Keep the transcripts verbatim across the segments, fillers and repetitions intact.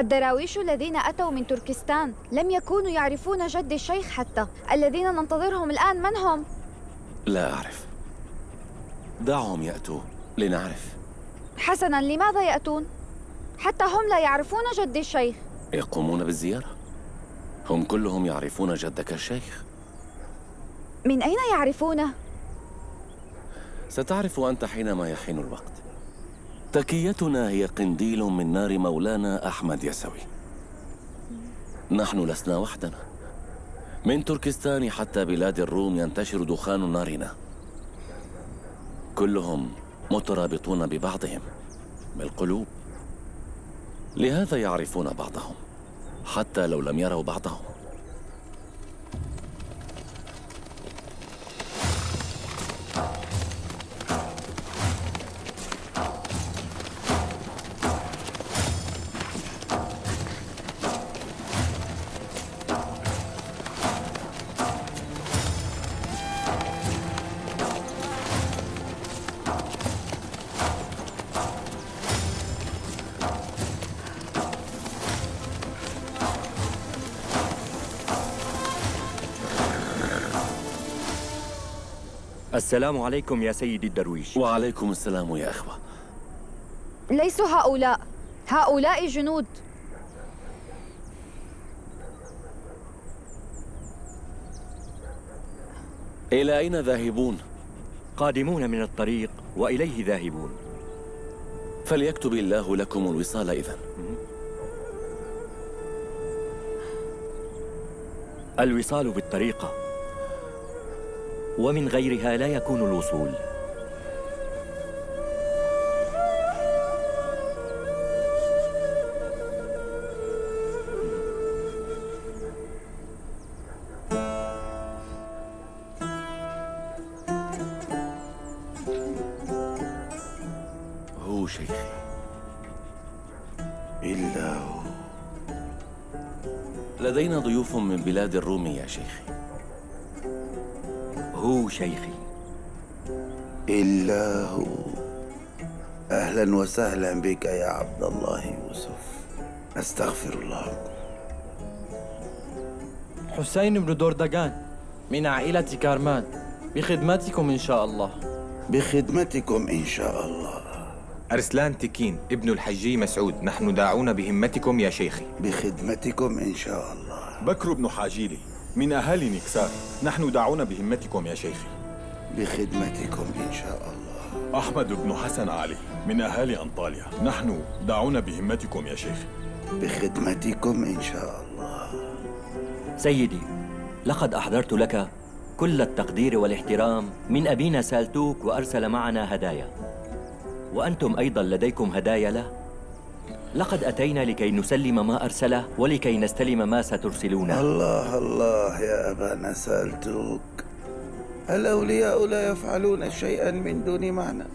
الدراويش الذين أتوا من تركستان لم يكونوا يعرفون جد الشيخ حتى. الذين ننتظرهم الآن من هم؟ لا أعرف. دعهم يأتوا لنعرف. حسناً، لماذا يأتون؟ حتى هم لا يعرفون جد الشيخ. يقومون بالزيارة. هم كلهم يعرفون جدك الشيخ. من أين يعرفونه؟ ستعرف أنت حينما يحين الوقت. تكيتنا هي قنديل من نار مولانا أحمد يسوي. نحن لسنا وحدنا. من تركستان حتى بلاد الروم ينتشر دخان نارنا. كلهم مترابطون ببعضهم بالقلوب، لهذا يعرفون بعضهم حتى لو لم يروا بعضهم. السلام عليكم يا سيدي الدرويش. وعليكم السلام يا أخوة. ليسوا هؤلاء، هؤلاء جنود. إلى أين ذاهبون؟ قادمون من الطريق وإليه ذاهبون. فليكتب الله لكم الوصال إذن. الوصال بالطريقة، ومن غيرها لا يكون الوصول. هو شيخي. إلا هو. لدينا ضيوف من بلاد الروم يا شيخي. هو شيخي. إلا هو. أهلا وسهلا بك يا عبد الله يوسف. أستغفر الله. حسين بن دوردقان من عائلة كارمان، بخدمتكم إن شاء الله. بخدمتكم إن شاء الله. أرسلان تكين ابن الحجي مسعود، نحن داعون بهمتكم يا شيخي. بخدمتكم إن شاء الله. بكر بن حاجيلي من أهالي نكسار، نحن داعون بهمتكم يا شيخي. بخدمتكم إن شاء الله. أحمد بن حسن علي من أهالي أنطاليا، نحن داعون بهمتكم يا شيخي. بخدمتكم إن شاء الله. سيدي، لقد أحضرت لك كل التقدير والاحترام من أبينا سالتوك، وأرسل معنا هدايا، وأنتم أيضا لديكم هدايا له. لقد أتينا لكي نسلم ما أرسله ولكي نستلم ما سترسلونه. الله الله يا أبانا سالتوك، الأولياء لا يفعلون شيئا من دون معنى.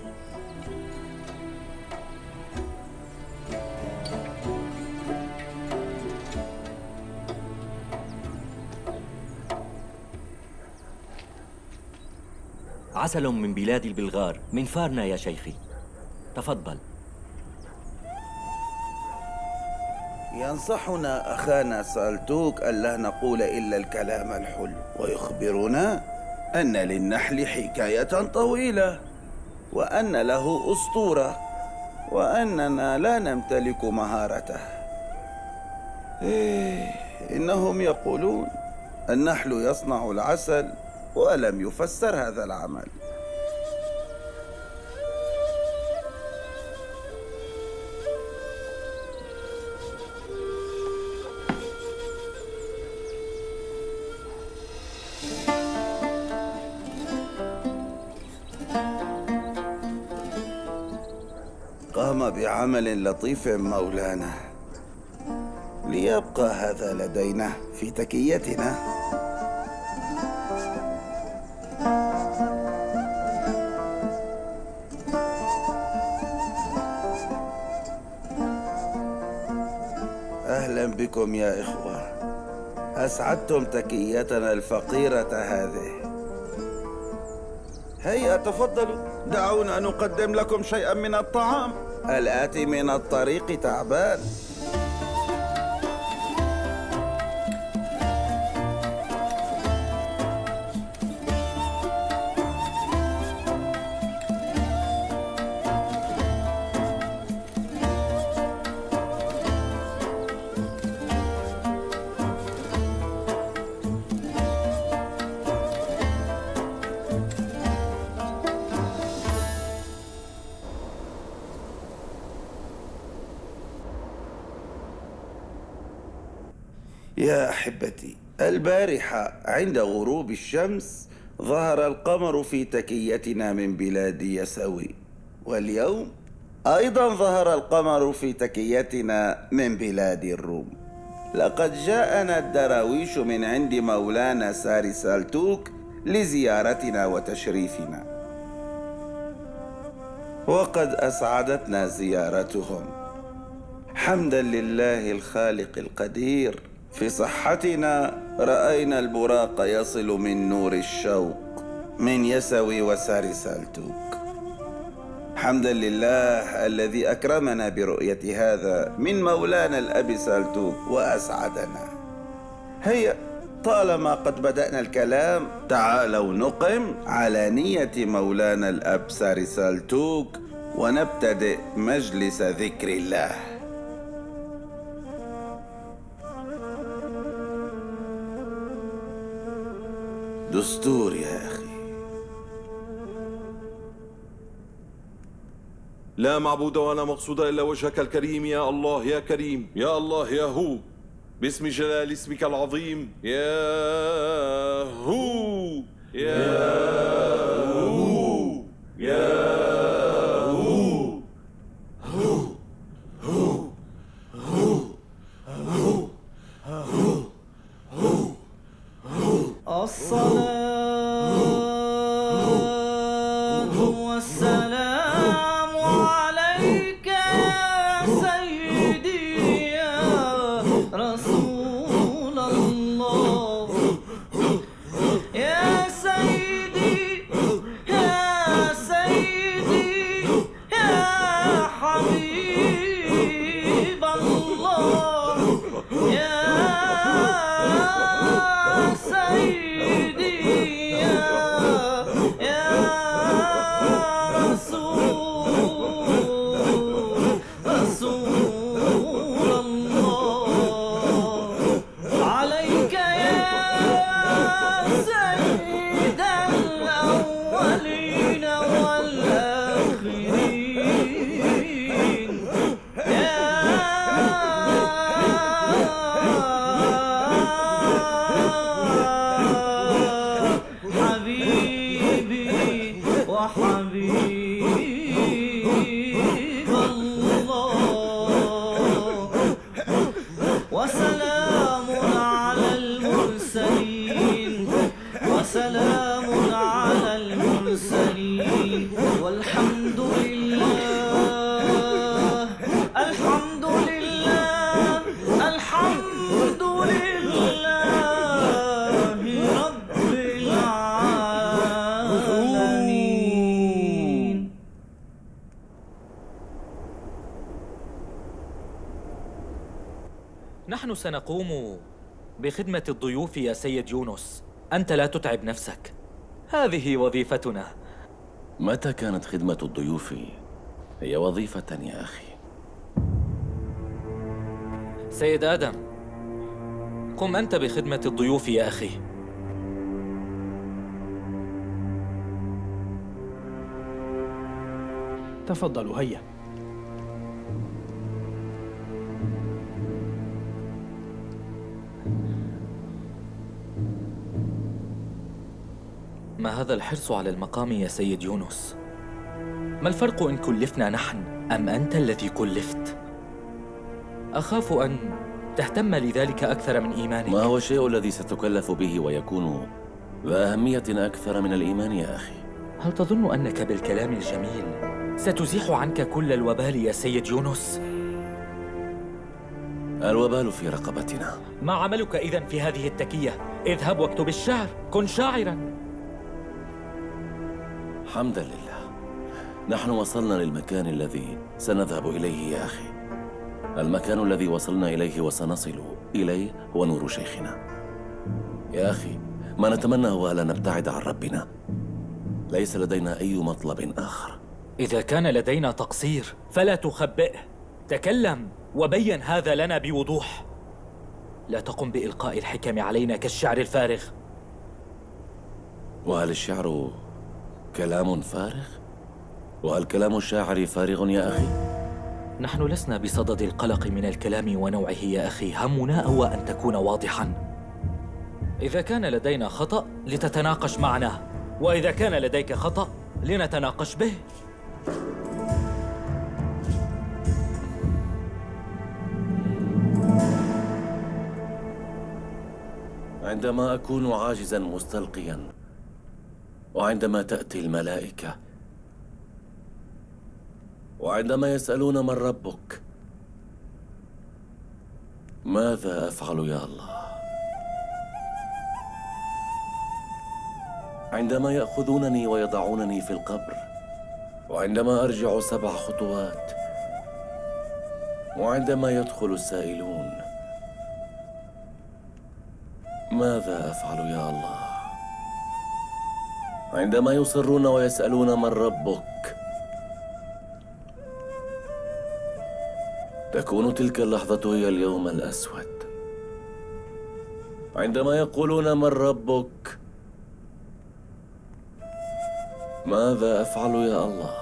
عسل من بلاد البلغار من فارنا يا شيخي، تفضل. ينصحنا أخانا سالتوك ألا نقول إلا الكلام الحلو، ويخبرنا أن للنحل حكاية طويلة، وأن له أسطورة، وأننا لا نمتلك مهارته. إيه، إنهم يقولون النحل يصنع العسل، ولم يفسر هذا العمل. قام بعمل لطيف مولانا، ليبقى هذا لدينا في تكيتنا. أهلا بكم يا إخوة، أسعدتم تكيتنا الفقيرة هذه. هيا تفضلوا، دعونا نقدم لكم شيئا من الطعام. الآتي من الطريق تعبان. يا أحبتي، البارحة عند غروب الشمس ظهر القمر في تكيتنا من بلاد يسوي، واليوم أيضا ظهر القمر في تكيتنا من بلاد الروم. لقد جاءنا الدراويش من عند مولانا ساري سالتوك لزيارتنا وتشريفنا، وقد أسعدتنا زيارتهم. حمدا لله الخالق القدير، في صحتنا رأينا البراق يصل من نور الشوق من يسوي وساري سالتوك. حمدا لله الذي أكرمنا برؤية هذا من مولانا الأب سالتوك وأسعدنا. هيا، طالما قد بدأنا الكلام، تعالوا نقم على نية مولانا الأب ساري سالتوك ونبتدئ مجلس ذكر الله. دستور يا أخي. لا معبود ولا مقصود إلا وجهك الكريم يا الله يا كريم يا الله يا هو، باسم جلال اسمك العظيم يا هو يا هو يا هو هو هو هو هو هو هو الصلاة والسلام عليك يا سيدي يا رسول الله، يا سيدي يا سيدي يا حبيب الله، يا سيدي يا يا رسول رسول الله، عليك يا سيد الأولين والآخرين، يا حبيبي وحبيب الله، وسلام على المرسلين، وسلام على المرسلين، والحمد لله الحمد لله الحمد لله رب العالمين. نحن سنقوم بخدمة الضيوف يا سيد يونس، أنت لا تتعب نفسك، هذه وظيفتنا. متى كانت خدمة الضيوف هي وظيفة يا أخي؟ سيد آدم، قم أنت بخدمة الضيوف يا أخي. تفضلوا هيا. ما هذا الحرص على المقام يا سيد يونس؟ ما الفرق إن كلفنا نحن أم أنت الذي كلفت؟ أخاف أن تهتم لذلك أكثر من إيمانك. ما هو الشيء الذي ستكلف به ويكون ذا أهمية أكثر من الإيمان يا أخي؟ هل تظن أنك بالكلام الجميل ستزيح عنك كل الوبال يا سيد يونس؟ الوبال في رقبتنا. ما عملك إذن في هذه التكية؟ اذهب واكتب الشعر، كن شاعراً. حمدا لله، نحن وصلنا للمكان الذي سنذهب إليه يا أخي. المكان الذي وصلنا إليه وسنصل إليه هو نور شيخنا. يا أخي، ما نتمنى هو ألا نبتعد عن ربنا، ليس لدينا أي مطلب آخر. إذا كان لدينا تقصير فلا تخبئه، تكلم وبين هذا لنا بوضوح، لا تقم بإلقاء الحكم علينا كالشعر الفارغ. وهل الشعر كلام فارغ؟ وهل كلام الشاعر فارغ يا أخي؟ نحن لسنا بصدد القلق من الكلام ونوعه يا أخي، همنا هو أن تكون واضحاً. إذا كان لدينا خطأ لتتناقش معنا، وإذا كان لديك خطأ لنتناقش به. عندما أكون عاجزاً مستلقياً، وعندما تأتي الملائكة، وعندما يسألون من ربك، ماذا أفعل يا الله؟ عندما يأخذونني ويضعونني في القبر، وعندما أرجع سبع خطوات، وعندما يدخل السائلون، ماذا أفعل يا الله؟ عندما يصرون ويسألون من ربك، تكون تلك اللحظة هي اليوم الأسود. عندما يقولون من ربك، ماذا أفعل يا الله؟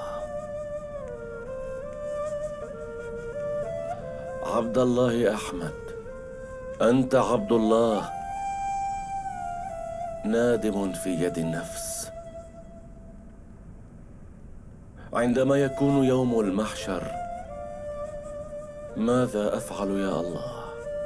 عبد الله أحمد، أنت عبد الله نادم في يد النفس. عندما يكون يوم المحشر، ماذا أفعل يا الله؟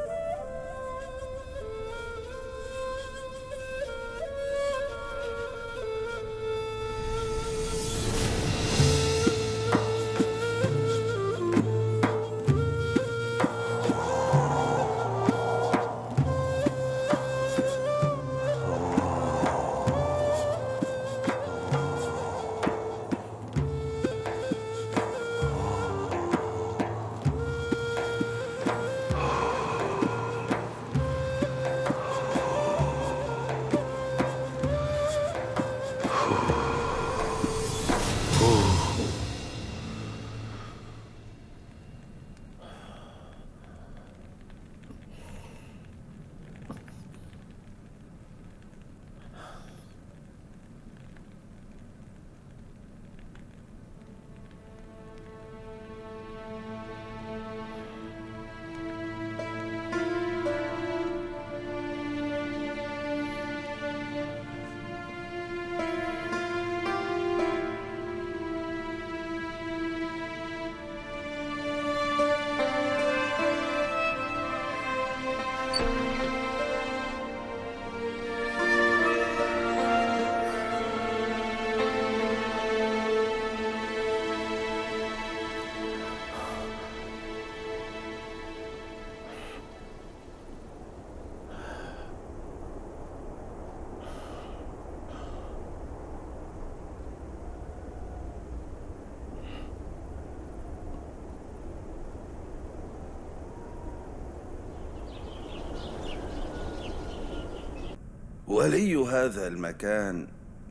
ولي هذا المكان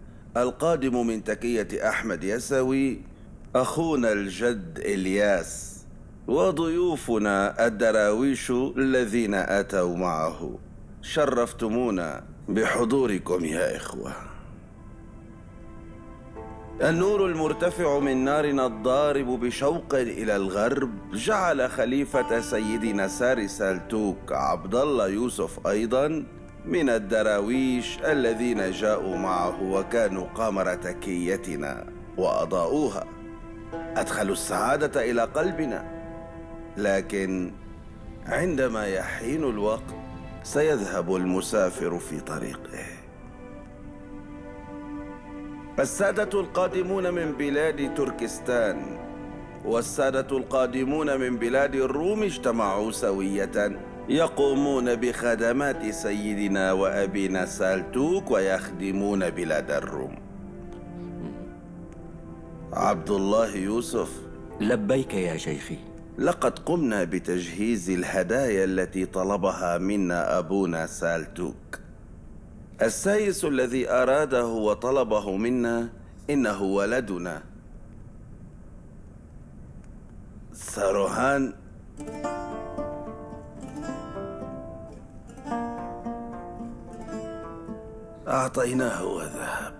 القادم من تكية أحمد يسوي أخونا الجد إلياس، وضيوفنا الدراويش الذين أتوا معه. شرفتمونا بحضوركم يا إخوة. النور المرتفع من نارنا الضارب بشوق إلى الغرب جعل خليفة سيدنا ساري سالتوك عبد الله يوسف أيضا من الدراويش الذين جاءوا معه وكانوا قمر تكيتنا وأضاءوها، أدخلوا السعادة إلى قلبنا. لكن عندما يحين الوقت سيذهب المسافر في طريقه. السادة القادمون من بلاد تركستان والسادة القادمون من بلاد الروم اجتمعوا سوية يقومون بخدمات سيدنا وأبينا سالتوك ويخدمون بلاد الروم. عبد الله يوسف. لبيك يا شيخي. لقد قمنا بتجهيز الهدايا التي طلبها منا أبونا سالتوك. السايس الذي أراده وطلبه منا إنه ولدنا ساروهان. أعطيناه وذهب.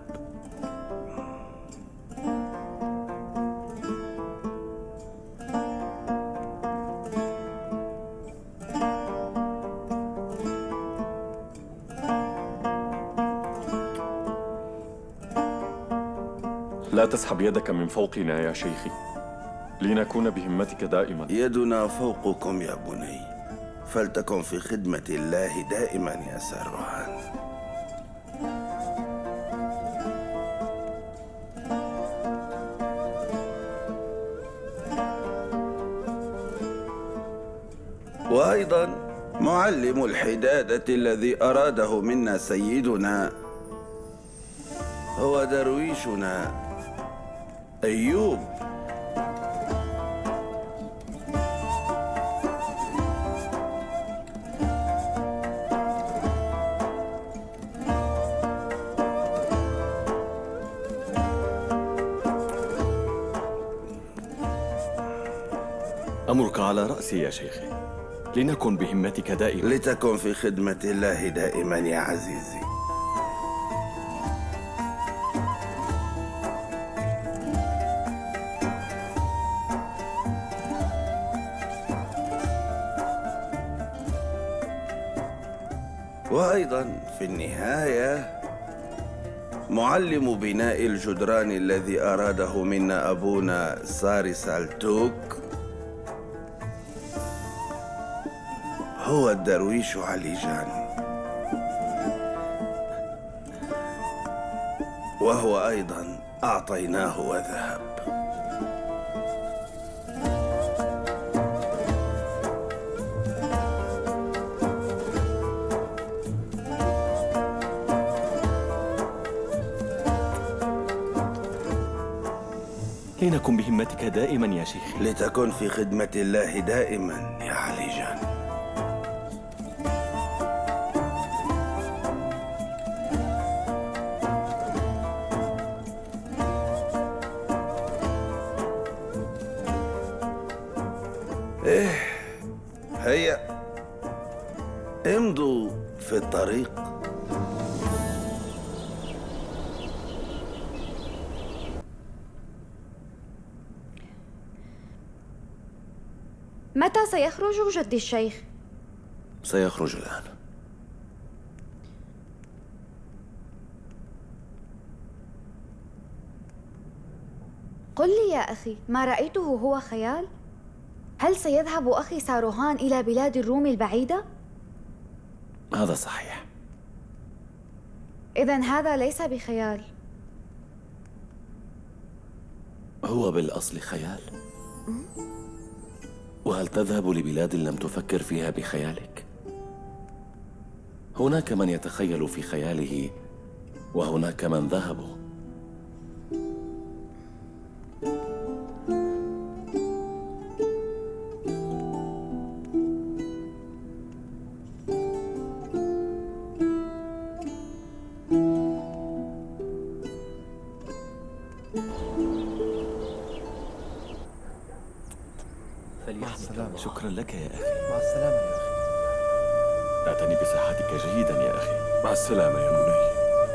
لا تسحب يدك من فوقنا يا شيخي، لنكون بهمتك دائما. يدنا فوقكم يا بني، فلتكن في خدمة الله دائما يا ساروهان. وأيضا معلم الحدادة الذي أراده منا سيدنا هو درويشنا أيوب. أمرك على رأسي يا شيخي، لنكن بهمتك دائما. لتكن في خدمة الله دائما يا عزيزي. وأيضا في النهاية معلم بناء الجدران الذي أراده منا أبونا ساري سالتوك هو الدرويش علي جان، وهو أيضا أعطيناه وذهب. لنكن بهمتك دائما يا شيخي. لتكن في خدمة الله دائما يا علي جان. إيه هيا امضوا في الطريق. متى سيخرج جدي الشيخ؟ سيخرج الآن. قل لي يا أخي، ما رأيته هو خيال؟ هل سيذهب أخي ساروهان إلى بلاد الروم البعيدة؟ هذا صحيح. إذن هذا ليس بخيال. هو بالأصل خيال. وهل تذهب لبلاد لم تفكر فيها بخيالك؟ هناك من يتخيل في خياله وهناك من ذهبوا. مع السلامة. شكرا لك يا أخي. مع السلامة يا أخي. اعتني بصحتك جيدا يا أخي. مع السلامة يا بني.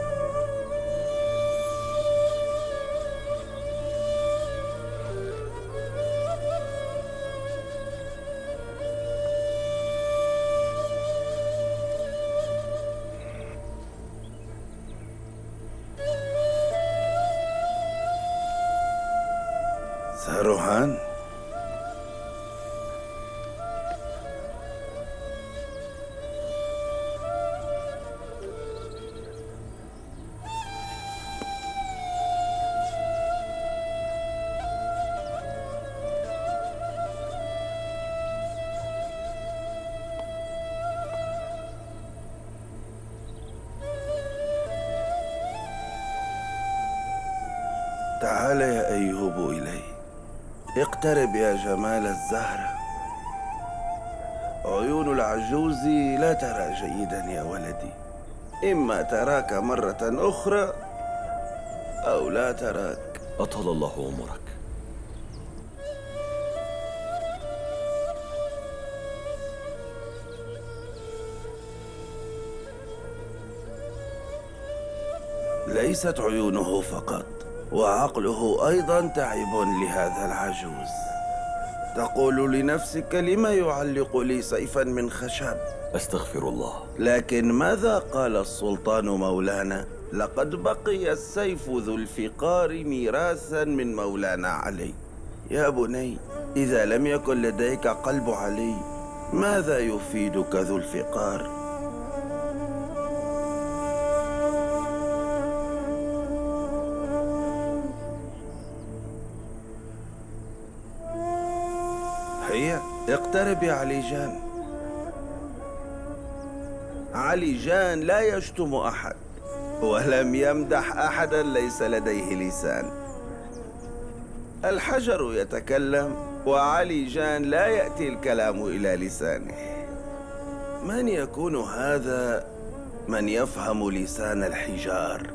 ساروهان، تعال يا أيوب إلي. اقترب يا جمال الزهرة. عيون العجوز لا ترى جيدا يا ولدي، إما تراك مرة أخرى أو لا تراك. أطال الله عمرك. ليست عيونه فقط، وعقله أيضا تعب لهذا العجوز. تقول لنفسك لما يعلق لي سيفا من خشب؟ أستغفر الله. لكن ماذا قال السلطان مولانا؟ لقد بقي السيف ذو الفقار ميراثا من مولانا علي. يا بني، إذا لم يكن لديك قلب علي ماذا يفيدك ذو الفقار؟ هيا اقترب يا علي جان. علي جان لا يشتم أحد ولم يمدح أحدا ليس لديه لسان. الحجر يتكلم وعلي جان لا يأتي الكلام إلى لسانه. من يكون هذا من يفهم لسان الحجار؟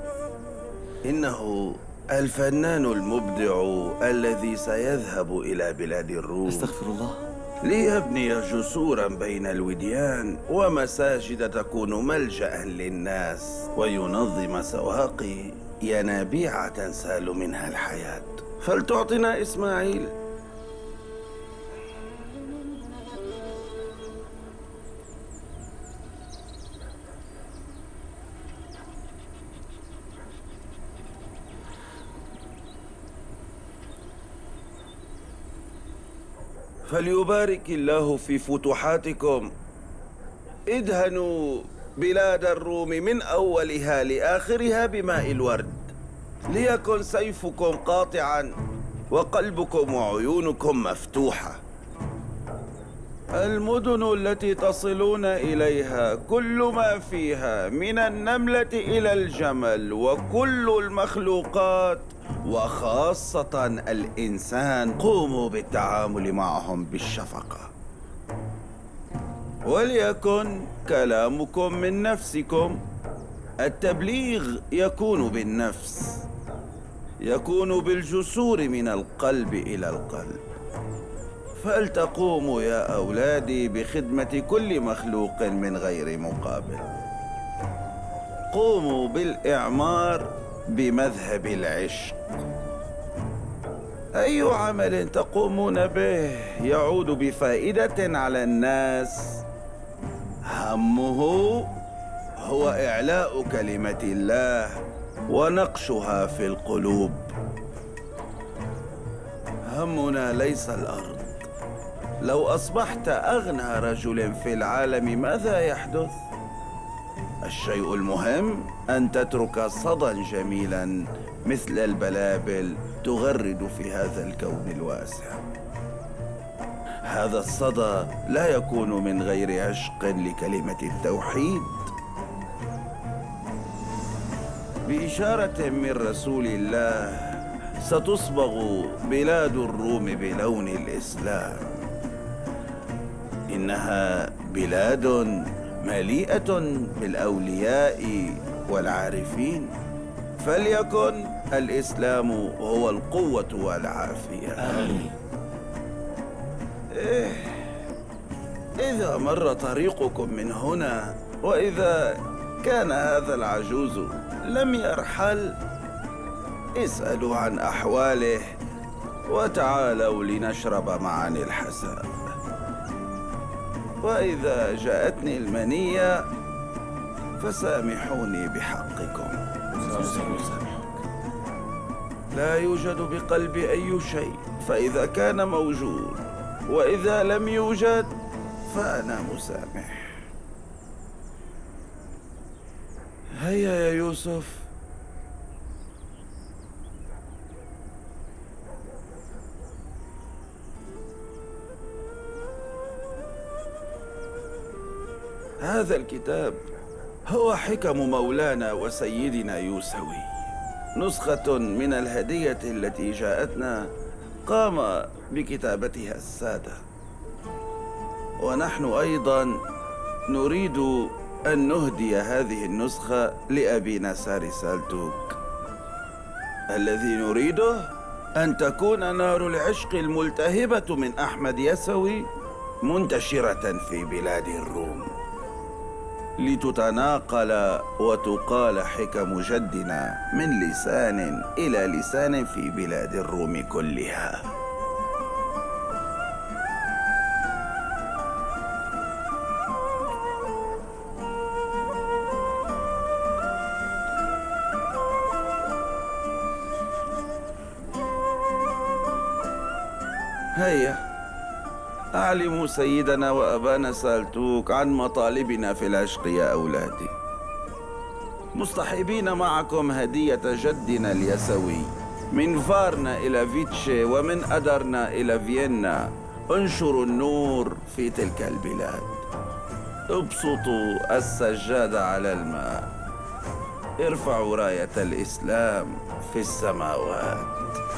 إنه الفنان المبدع الذي سيذهب إلى بلاد الروم. استغفر الله. ليبني جسورا بين الوديان ومساجد تكون ملجأ للناس، وينظم سواقي ينابيع تنسال منها الحياة. فلتعطنا إسماعيل. فليبارك الله في فتوحاتكم. ادهنوا بلاد الروم من أولها لآخرها بماء الورد، ليكن سيفكم قاطعا وقلبكم وعيونكم مفتوحة. المدن التي تصلون إليها كل ما فيها من النملة إلى الجمل وكل المخلوقات وخاصة الإنسان، قوموا بالتعامل معهم بالشفقة. وليكن كلامكم من نفسكم. التبليغ يكون بالنفس، يكون بالجسور من القلب إلى القلب. فلتقوموا يا أولادي بخدمة كل مخلوق من غير مقابل. قوموا بالإعمار بمذهب العشق. أي عمل تقومون به يعود بفائدة على الناس همه هو إعلاء كلمة الله ونقشها في القلوب. همنا ليس الأرض. لو أصبحت أغنى رجل في العالم ماذا يحدث؟ الشيء المهم أن تترك صدى جميلا مثل البلابل تغرد في هذا الكون الواسع. هذا الصدى لا يكون من غير عشق لكلمة التوحيد. بإشارة من رسول الله ستصبغ بلاد الروم بلون الإسلام. إنها بلاد مليئة بالأولياء والعارفين، فليكن الإسلام هو القوة والعافية. آمين. إيه إذا مر طريقكم من هنا وإذا كان هذا العجوز لم يرحل، اسألوا عن أحواله وتعالوا لنشرب معا الحساء. وإذا جاءتني المنية فسامحوني بحقكم. لا يوجد بقلبي أي شيء، فإذا كان موجود وإذا لم يوجد فأنا مسامح. هيا يا يوسف. هذا الكتاب هو حكم مولانا وسيدنا يوسوي، نسخة من الهدية التي جاءتنا قام بكتابتها السادة. ونحن أيضا نريد أن نهدي هذه النسخة لأبينا ساري سالتوك. الذي نريده أن تكون نار العشق الملتهبة من أحمد يسوي منتشرة في بلاد الروم، لتتناقل وتقال حكم جدنا من لسان إلى لسان في بلاد الروم كلها. هيا أعلموا سيدنا وأبانا سالتوك عن مطالبنا في العشق يا أولادي، مصطحبين معكم هدية جدنا اليسوي من فارنا إلى فيتشي ومن أدرنا إلى فيينا. انشروا النور في تلك البلاد، ابسطوا السجادة على الماء، ارفعوا راية الإسلام في السماوات.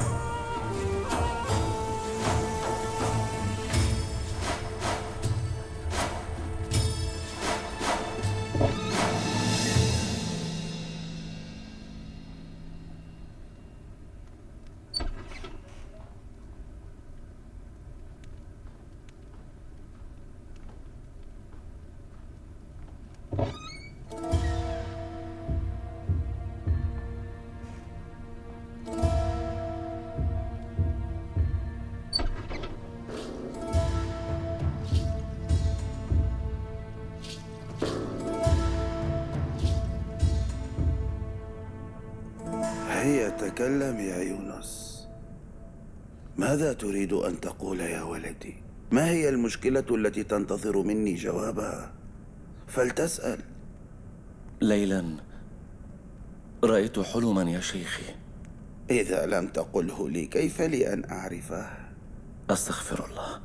هيا تكلم يا يونس، ماذا تريد أن تقول يا ولدي؟ ما هي المشكلة التي تنتظر مني جوابها؟ فلتسأل. ليلا رأيت حلما يا شيخي. إذا لم تقله لي كيف لي أن أعرفه؟ أستغفر الله.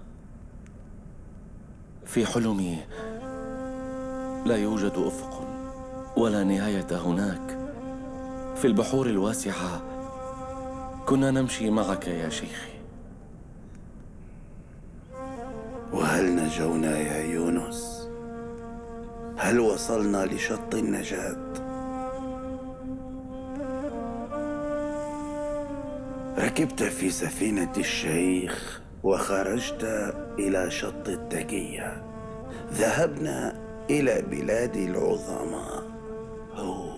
في حلمي لا يوجد أفق ولا نهاية هناك، في البحور الواسعة كنا نمشي معك يا شيخي. وهل نجونا يا يونس؟ هل وصلنا لشط النجاة؟ ركبت في سفينة الشيخ وخرجت إلى شط التكية، ذهبنا إلى بلاد العظماء. هو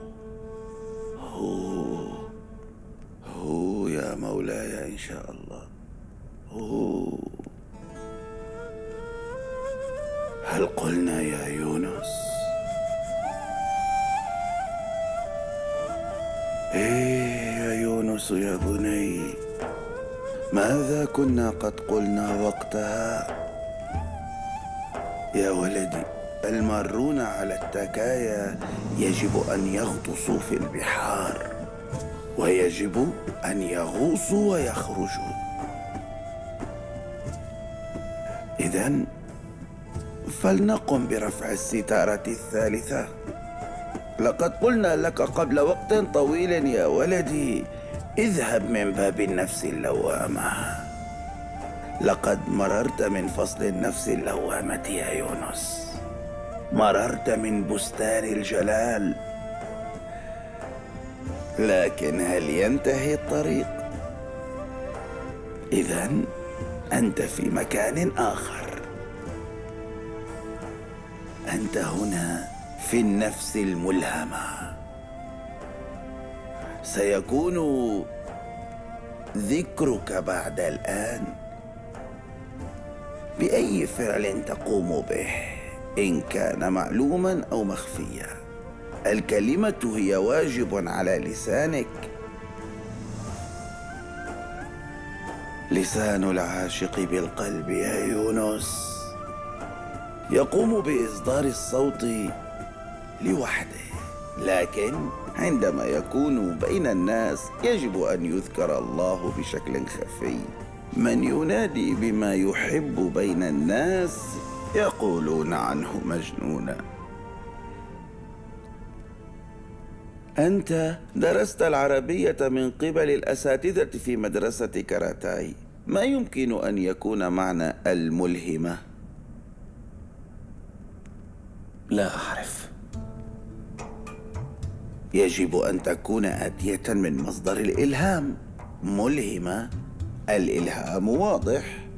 هو هو يا مولاي إن شاء الله. هو هل قلنا يا يونس؟ إيه يا يونس يا بني، ماذا كنا قد قلنا وقتها؟ يا ولدي، المارون على التكايا يجب أن يغطسوا في البحار، ويجب أن يغوصوا ويخرجوا. إذن فلنقم برفع الستارة الثالثة. لقد قلنا لك قبل وقت طويل يا ولدي، اذهب من باب النفس اللوامة. لقد مررت من فصل النفس اللوامة يا يونس، مررت من بستان الجلال، لكن هل ينتهي الطريق؟ إذن أنت في مكان آخر، أنت هنا في النفس الملهمة. سيكون ذكرك بعد الآن بأي فعل تقوم به، إن كان معلوما أو مخفيا. الكلمة هي واجب على لسانك. لسان العاشق بالقلب يا يونس يقوم بإصدار الصوت لوحده، لكن عندما يكون بين الناس يجب أن يذكر الله بشكل خفي. من ينادي بما يحب بين الناس يقولون عنه مجنونا. أنت درست العربية من قبل الأساتذة في مدرسة كاراتاي، ما يمكن أن يكون معنى الملهمة؟ لا أعرف. يجب أن تكون آتية من مصدر الإلهام. ملهمة، الإلهام واضح.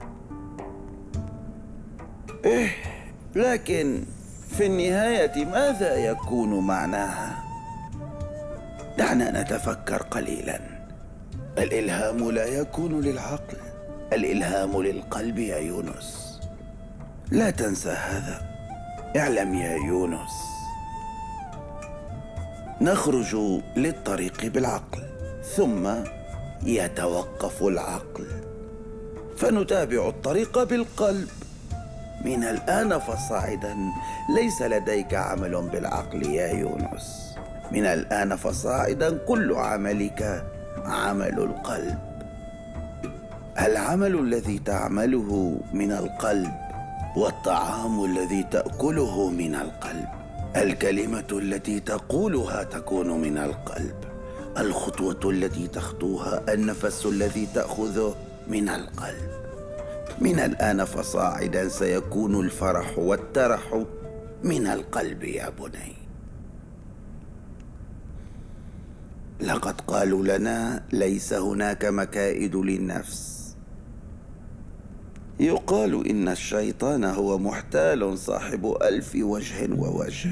إيه، لكن في النهاية ماذا يكون معناها؟ دعنا نتفكر قليلا. الإلهام لا يكون للعقل، الإلهام للقلب يا يونس. لا تنسى هذا. اعلم يا يونس، نخرج للطريق بالعقل، ثم يتوقف العقل، فنتابع الطريق بالقلب. من الآن فصاعدا ليس لديك عمل بالعقل يا يونس. من الآن فصاعدا كل عملك عمل القلب. العمل الذي تعمله من القلب، والطعام الذي تأكله من القلب، الكلمة التي تقولها تكون من القلب، الخطوة التي تخطوها، النفس الذي تأخذه من القلب. من الآن فصاعدا سيكون الفرح والترح من القلب يا بني. لقد قالوا لنا ليس هناك مكائد للنفس. يقال إن الشيطان هو محتال صاحب ألف وجه ووجه،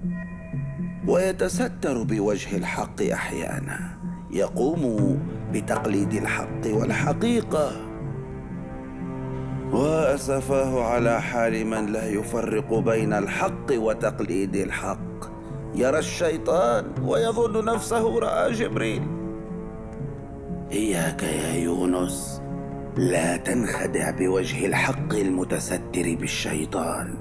ويتستر بوجه الحق أحيانا، يقوم بتقليد الحق والحقيقة. وأسفاه على حال من لا يفرق بين الحق وتقليد الحق. يرى الشيطان ويظن نفسه رأى جبريل. إياك يا يونس، لا تنخدع بوجه الحق المتستر بالشيطان.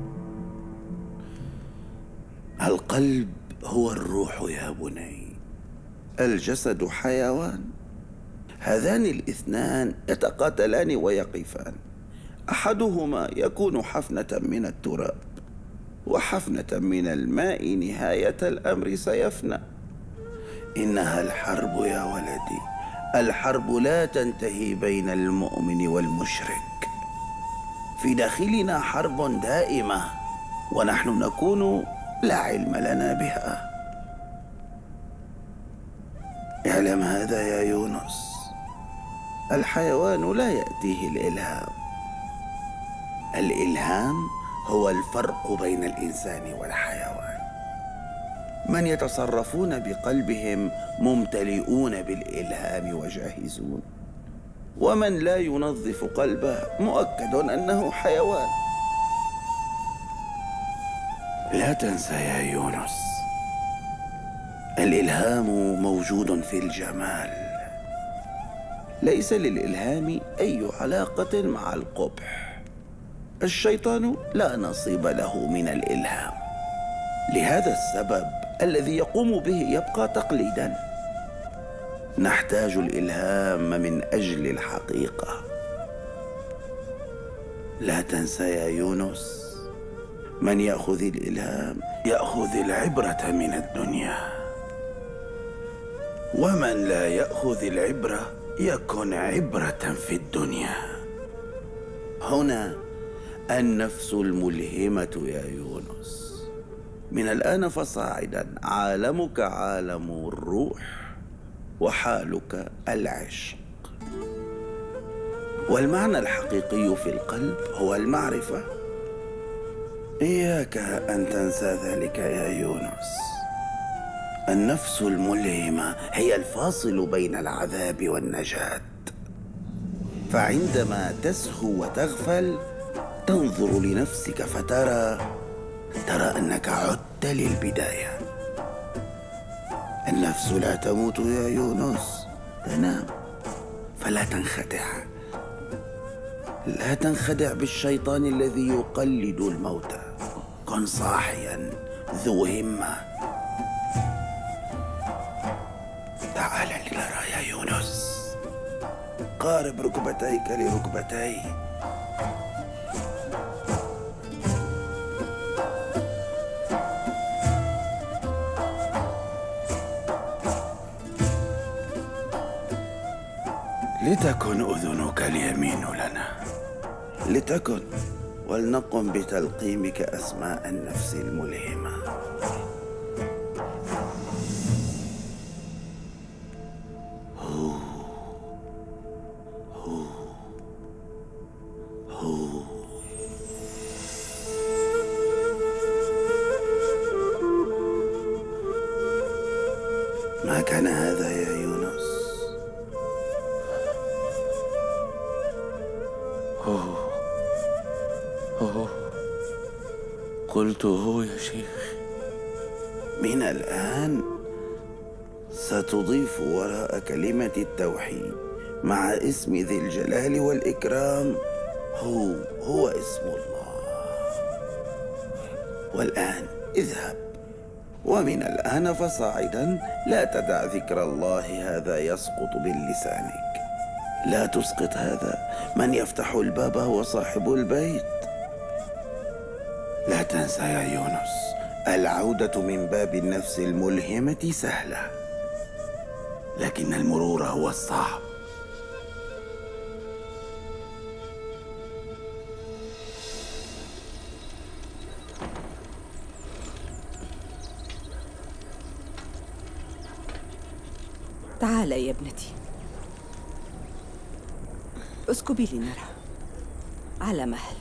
القلب هو الروح يا بني، الجسد حيوان. هذان الاثنان يتقاتلان ويقفان، أحدهما يكون حفنة من التراب، وحفنة من الماء نهاية الأمر سيفنى. إنها الحرب يا ولدي، الحرب لا تنتهي بين المؤمن والمشرك. في داخلنا حرب دائمة، ونحن نكون لا علم لنا بها. اعلم هذا يا يونس، الحيوان لا يأتيه الإلهام. الإلهام هو الفرق بين الإنسان والحيوان. من يتصرفون بقلبهم ممتلئون بالإلهام وجاهزون، ومن لا ينظف قلبه مؤكد أنه حيوان. لا تنسى يا يونس، الإلهام موجود في الجمال. ليس للإلهام أي علاقة مع القبح. الشيطان لا نصيب له من الإلهام. لهذا السبب الذي يقوم به يبقى تقليدا. نحتاج الإلهام من أجل الحقيقة. لا تنسى يا يونس، من يأخذ الإلهام يأخذ العبرة من الدنيا، ومن لا يأخذ العبرة يكن عبرة في الدنيا. هنا النفس الملهمة يا يونس. من الآن فصاعدا عالمك عالم الروح، وحالك العشق. والمعنى الحقيقي في القلب هو المعرفة. إياك أن تنسى ذلك يا يونس. النفس الملهمة هي الفاصل بين العذاب والنجاة. فعندما تسهو وتغفل تنظر لنفسك فترى ترى أنك عدت للبداية. النفس لا تموت يا يونس، تنام. فلا تنخدع، لا تنخدع بالشيطان الذي يقلد الموتى. كن صاحيا ذو همة. تعال لنرى يا يونس. قارب ركبتيك لركبتي. لتكن أذنك اليمين لنا، لتكن، ولنقم بتلقيمك أسماء النفس الملهمة. هو هو هو ما كان هذا يا يونس؟ هو هو قلت هو يا شيخ. من الآن ستضيف وراء كلمة التوحيد مع اسم ذي الجلال والإكرام. هو هو اسم الله. والآن اذهب، ومن الآن فصاعدا لا تدع ذكر الله هذا يسقط من لسانك. لا تسقط هذا، من يفتح الباب هو صاحب البيت. لا تنسى يا يونس، العودة من باب النفس الملهمة سهلة، لكن المرور هو الصعب. تعالي يا ابنتي، اسكبي لنرى. على مهل.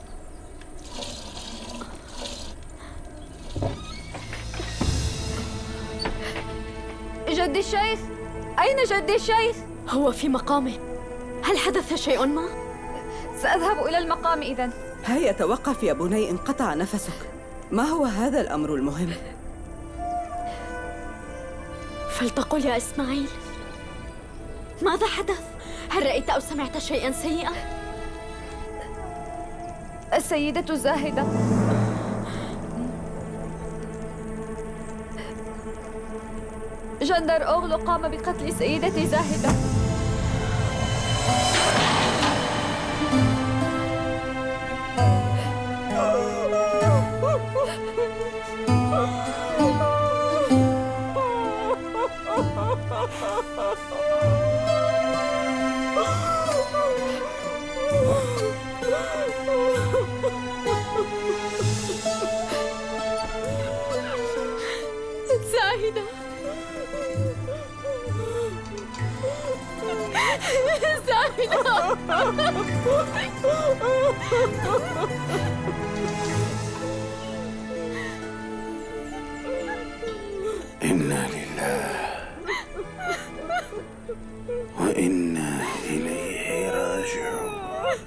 جدي الشيخ، أين جدي الشيخ؟ هو في مقامه. هل حدث شيء ما؟ سأذهب إلى المقام إذن. هيا توقف يا بني، انقطع نفسك. ما هو هذا الأمر المهم؟ فلتقل يا إسماعيل، ماذا حدث؟ هل رأيت أو سمعت شيئا سيئا؟ السيدة زاهدة جندر أوغلو قام بقتل سيدتي زاهدة. زاهدة زاهدة إنا لله وإنا إليه راجعون.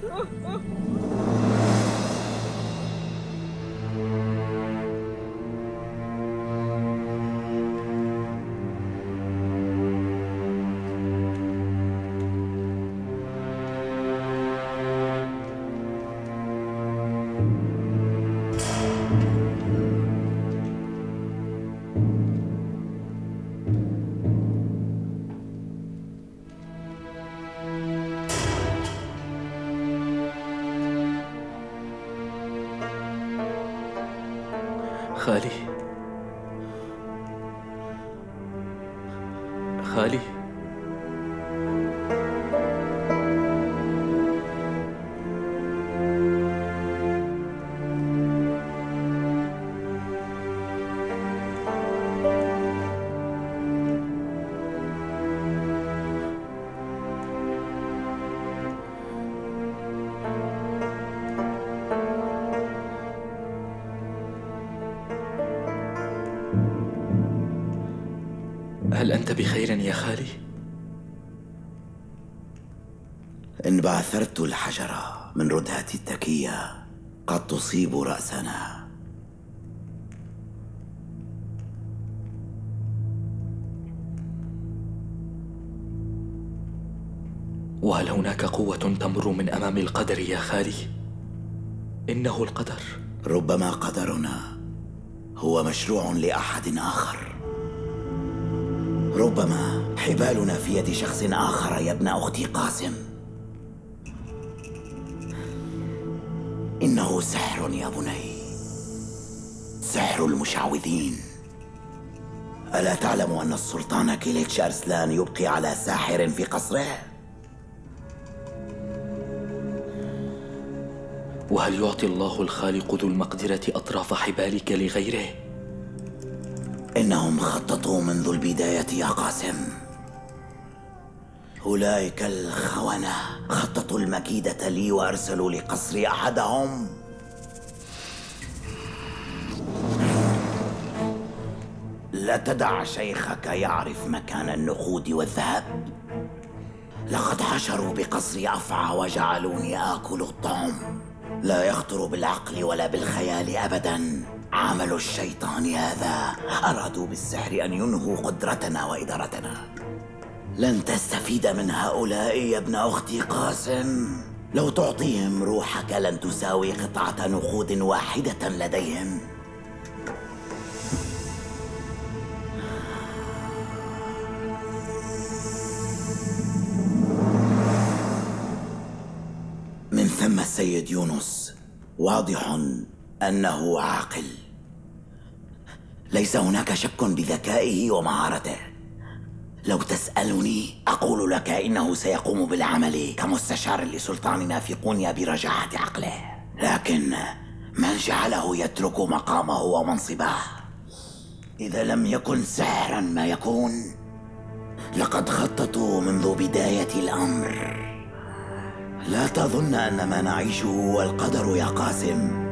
خالي، خالي، هل أنت بخير يا خالي؟ إن بعثرت الحجر من ردهة التكية قد تصيب رأسنا. وهل هناك قوة تمر من أمام القدر يا خالي؟ إنه القدر. ربما قدرنا هو مشروع لأحد آخر. ربما حبالنا في يد شخص آخر يا ابن أختي قاسم. إنه سحر يا بني، سحر المشعوذين. ألا تعلم أن السلطان كيليتش أرسلان يبقي على ساحر في قصره؟ وهل يعطي الله الخالق ذو المقدرة أطراف حبالك لغيره؟ إنهم خططوا منذ البداية يا قاسم. أولئك الخونة خططوا المكيدة لي وأرسلوا لقصري أحدهم. لا تدع شيخك يعرف مكان النقود والذهب. لقد حشروا بقصري أفعى وجعلوني آكل الطعم. لا يخطر بالعقل ولا بالخيال أبداً. عمل الشيطان هذا. أرادوا بالسحر أن ينهوا قدرتنا وإدارتنا. لن تستفيد من هؤلاء يا ابن أختي قاسم. لو تعطيهم روحك لن تساوي قطعة نقود واحدة لديهم. من ثم السيد يونس واضح أنه عاقل، ليس هناك شك بذكائه ومهارته. لو تسألني أقول لك إنه سيقوم بالعمل كمستشار لسلطاننا في قونيا برجاحة عقله، لكن من جعله يترك مقامه ومنصبه؟ إذا لم يكن سحرا ما يكون. لقد خططوا منذ بداية الأمر. لا تظن أن ما نعيشه هو القدر يا قاسم.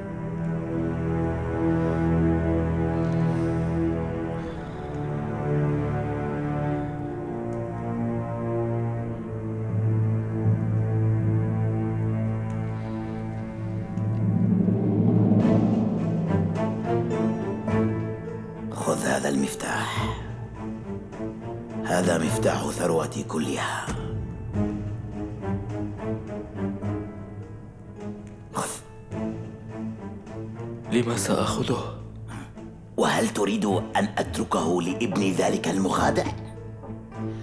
خذ هذا المفتاح، هذا مفتاح ثروتي كلها. خذ. لما سأخذه؟ وهل تريد أن أتركه لابن ذلك المخادع؟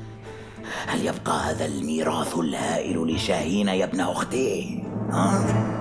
هل يبقى هذا الميراث الهائل لشاهين يا ابن أختي؟ ها؟